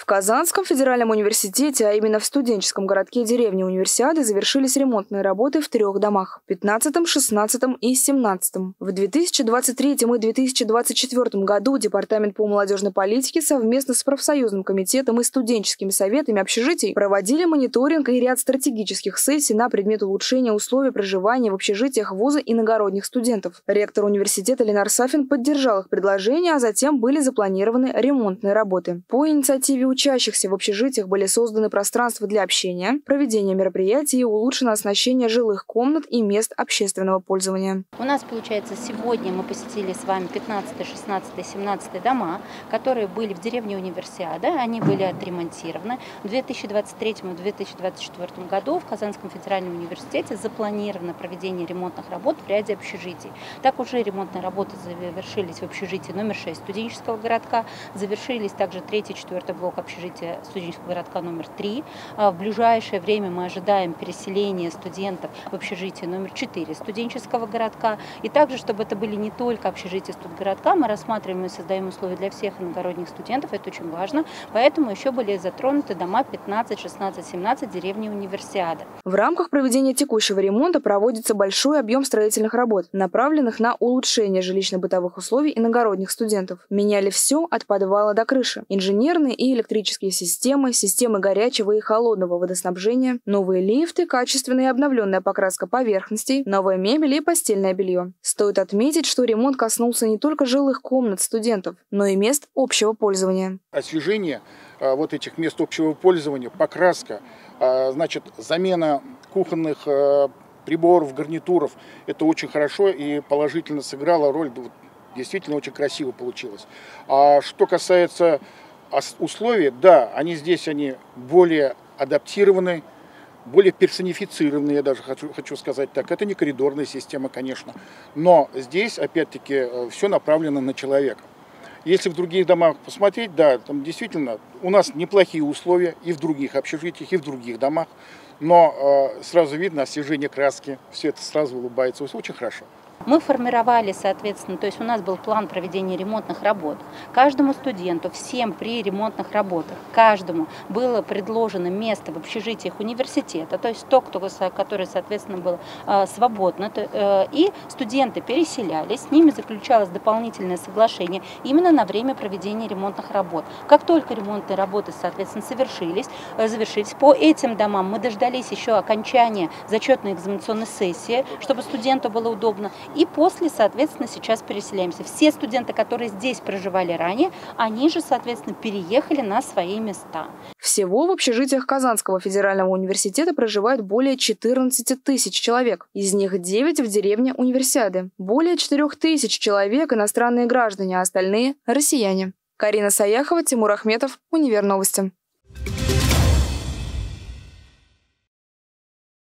В Казанском федеральном университете, а именно в студенческом городке деревни Универсиады, завершились ремонтные работы в 3 домах – 15-м, 16-м и 17-м. В 2023 и 2024 году Департамент по молодежной политике совместно с профсоюзным комитетом и студенческими советами общежитий проводили мониторинг и ряд стратегических сессий на предмет улучшения условий проживания в общежитиях вуза иногородних студентов. Ректор университета Ленар Сафин поддержал их предложения, а затем были запланированы ремонтные работы. По инициативе учащихся в общежитиях были созданы пространства для общения, проведения мероприятий и улучшено оснащение жилых комнат и мест общественного пользования. У нас, получается, сегодня мы посетили с вами 15, 16, 17 дома, которые были в деревне Универсиада. Они были отремонтированы. В 2023 и 2024 году в Казанском федеральном университете запланировано проведение ремонтных работ в ряде общежитий. Так уже ремонтные работы завершились в общежитии номер 6 студенческого городка, завершились также 3-4 блок общежития студенческого городка номер 3. В ближайшее время мы ожидаем переселения студентов в общежитие номер 4 студенческого городка. И также, чтобы это были не только общежития студгородка, мы рассматриваем и создаем условия для всех иногородних студентов, это очень важно. Поэтому еще были затронуты дома 15, 16, 17 деревни Универсиады. В рамках проведения текущего ремонта проводится большой объем строительных работ, направленных на улучшение жилищно-бытовых условий иногородних студентов. Меняли все от подвала до крыши. Инженерные и электрические системы, системы горячего и холодного водоснабжения, новые лифты, качественная и обновленная покраска поверхностей, новая мебель и постельное белье. Стоит отметить, что ремонт коснулся не только жилых комнат студентов, но и мест общего пользования. Освежение вот этих мест общего пользования, покраска, значит, замена кухонных приборов, гарнитуров, это очень хорошо и положительно сыграло роль, действительно очень красиво получилось. А что касается условий, да, они более адаптированы, более персонифицированы, я даже хочу сказать так. Это не коридорная система, конечно, но здесь, опять-таки, все направлено на человека. Если в других домах посмотреть, да, там действительно у нас неплохие условия и в других общежитиях, и в других домах, но сразу видно освежение краски, все это сразу улыбается, очень хорошо. Мы формировали, соответственно, то есть у нас был план проведения ремонтных работ. Каждому студенту, всем при ремонтных работах, каждому было предложено место в общежитиях университета, то есть который, соответственно, был свободно. И студенты переселялись, с ними заключалось дополнительное соглашение именно на время проведения ремонтных работ. Как только ремонтные работы, соответственно, завершились, по этим домам мы дождались еще окончания зачетной экзаменационной сессии, чтобы студенту было удобно. И после, соответственно, сейчас переселяемся. Все студенты, которые здесь проживали ранее, они же, соответственно, переехали на свои места. Всего в общежитиях Казанского федерального университета проживают более 14 тысяч человек. Из них 9 в деревне Универсиады. Более 4 тысяч человек иностранные граждане, а остальные – россияне. Карина Саяхова, Тимур Ахметов, Универновости.